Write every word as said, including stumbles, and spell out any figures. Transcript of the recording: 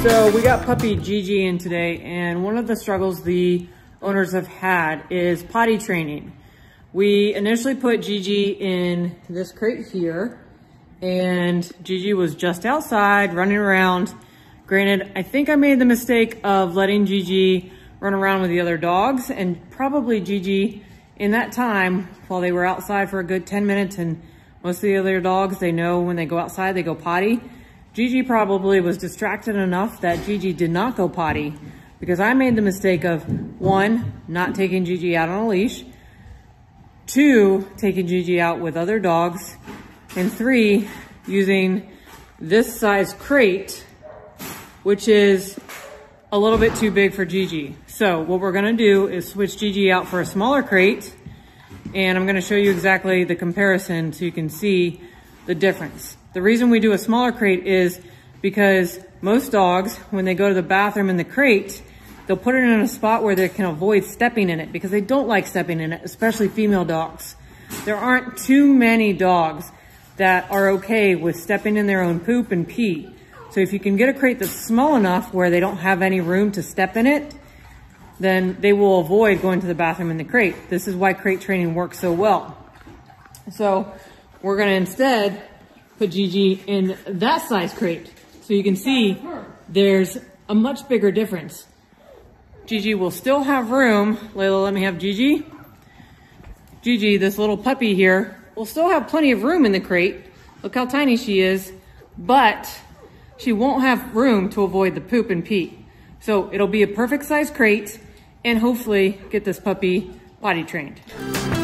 So we got puppy Gigi in today, and one of the struggles the owners have had is potty training. We initially put Gigi in this crate here, and Gigi was just outside running around. Granted, I think I made the mistake of letting Gigi run around with the other dogs, and probably Gigi in that time while they were outside for a good ten minutes, and most of the other dogs, they know when they go outside, they go potty. Gigi probably was distracted enough that Gigi did not go potty because I made the mistake of, one, not taking Gigi out on a leash, two, taking Gigi out with other dogs, and three, using this size crate, which is a little bit too big for Gigi. So what we're gonna do is switch Gigi out for a smaller crate, and I'm gonna show you exactly the comparison so you can see the difference. The reason we do a smaller crate is because most dogs, when they go to the bathroom in the crate, they'll put it in a spot where they can avoid stepping in it because they don't like stepping in it, especially female dogs. There aren't too many dogs that are okay with stepping in their own poop and pee. So if you can get a crate that's small enough where they don't have any room to step in it, then they will avoid going to the bathroom in the crate. This is why crate training works so well. So we're gonna instead put Gigi in that size crate. So you can see there's a much bigger difference. Gigi will still have room. Layla, let me have Gigi. Gigi, this little puppy here, will still have plenty of room in the crate. Look how tiny she is, but she won't have room to avoid the poop and pee. So it'll be a perfect size crate and hopefully get this puppy potty trained.